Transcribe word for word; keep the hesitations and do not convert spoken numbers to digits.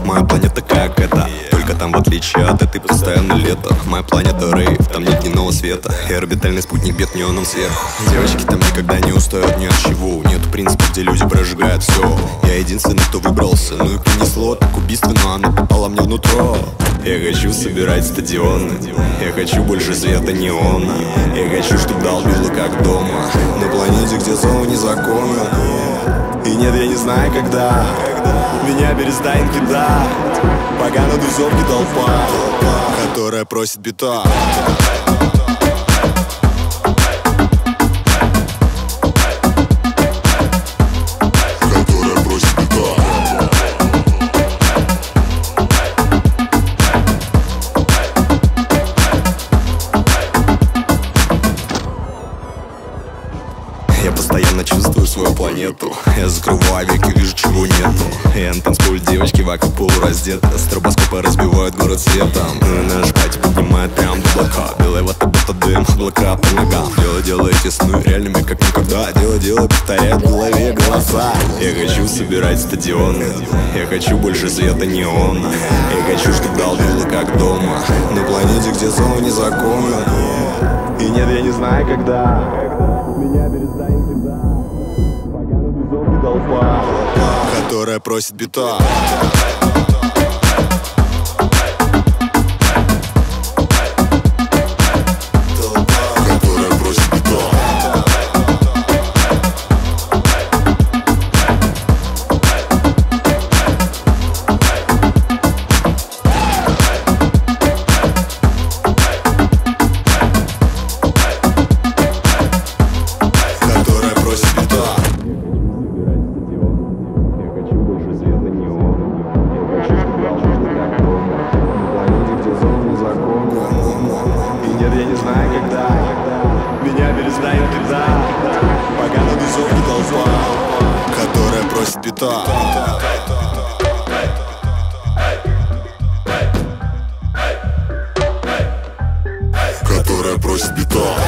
моя планета как эта. Только там, в отличие от этой, постоянно лето. Моя планета рейв, там нет дневного света. И орбитальный спутник бьет неоном сверху. Девочки там никогда не устают ни от чего. Нет принципа, где люди прожигают все. Я единственный, кто выбрался. Ну и принесло так убийственно, она попала мне внутрь. Я хочу собирать стадионы. Я хочу больше света неона. Я хочу, чтоб долбило как дома. На планете, где зло незаконно. И нет, я не знаю, когда меня перестанет кидать, пока на тусовке толпа, которая просит бита. Я постоянно чувствую свою планету. Я закрываю веки, вижу, чего нету. Я на танцполе, девочки вокруг полураздеты. Стробоскопы разбивают город светом. Наш пати поднимает прям до облака. Белая вата, будто дым, облака по ногам. Дело делает эти сны реальными, как никогда. Дело делает, повторяет в голове голоса. Я хочу собирать стадионы. Я хочу больше света неона. Я хочу, чтоб долбило как дома. На планете, где зло незаконно. И нет, я не знаю, когда меня перестанет всегда, пока на тусовке толпа, которая просит бита. Я не знаю, когда меня перестанет когда, пока на тусовке толпа, которая просит бита. Которая просит бита.